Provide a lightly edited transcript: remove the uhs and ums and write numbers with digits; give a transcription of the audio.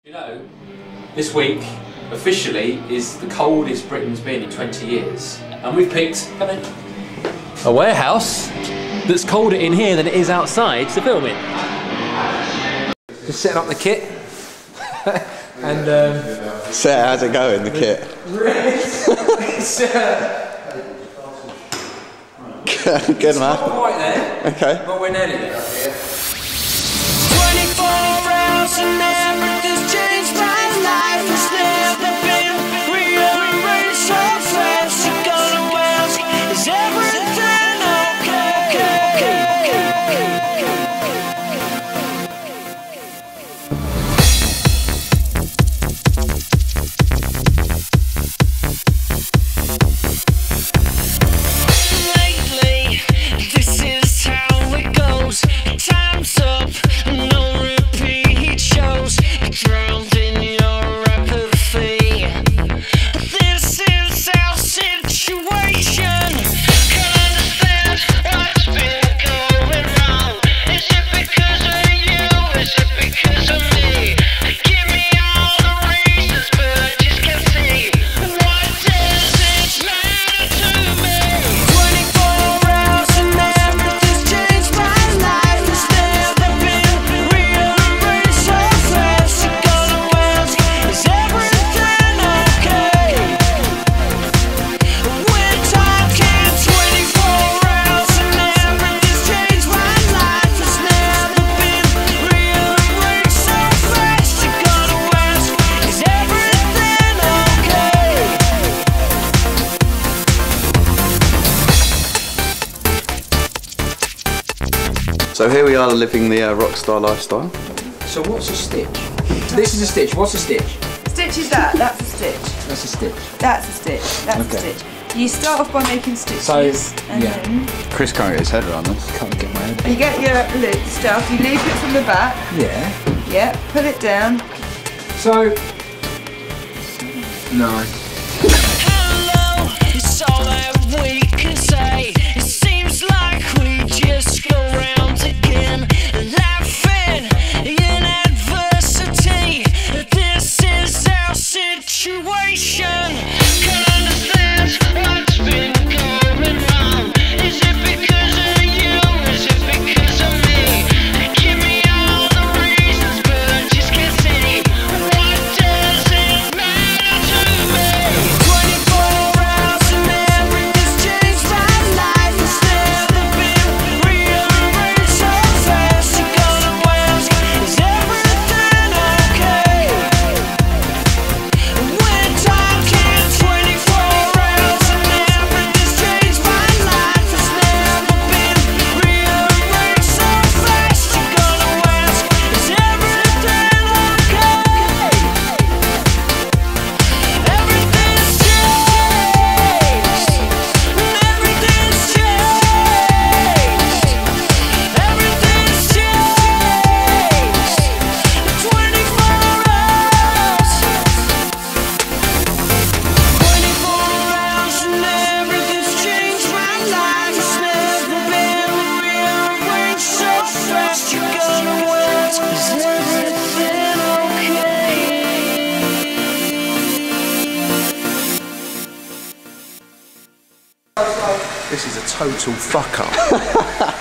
You know, this week officially is the coldest Britain's been in 20 years. And we've picked a warehouse that's colder in here than it is outside to film in. Just setting up the kit. And Set, how's it going, the kit? Good man. Not quite there. Okay. But we're nearly there up here. 24 hours and everything's changed. My life has never been rearranged so fast. You're gonna ask, is everything lately? This is how it goes. Time's up, no repeat shows. Drowned in your apathy. This is our situation. Can't understand what's been going wrong. Is it because of you? Is it because of me? Give me all the reasons, but I just can't see. What does it matter to me? 24 hours and everything's changed. My life has never been rearranged so fast. You're gonna ask, is everything okay? We're talking 24 hours and everything's changed. My life has never been rearranged so fast. You're gonna ask, is everything okay? So here we are living the rockstar lifestyle. So what's a stitch? This is a stitch. What's a stitch? Stitch is that, that's a stitch. That's a stitch. That's a stitch, that's Okay. a stitch. You start off by making stitches So, and yeah. then Chris can't get his head around this. Can't get my head. you get your loop stuff, you leave it from the back, Yeah. pull it down. So. No. Hello, it's all that we can say. It seems like we just go round again, laughing in adversity. This is our situation. Can't understand what's been going wrong. Is it because of you? Is it because of me? Give me all the reasons, but I just can't see. What does it matter to me? 24 hours and everything's changed. My life has never been rearranged so fast. You're gonna ask, is everything okay? We're talking 24 hours and everything's changed. My life has never been rearranged so fast. You're gonna ask, is everything okay? Everything's changed. Everything's changed. Everything's changed. 24 hours. 24 hours and everything's changed. My life has never been rearranged so fast. You're gonna ask, is everything okay? This is a total fuck up.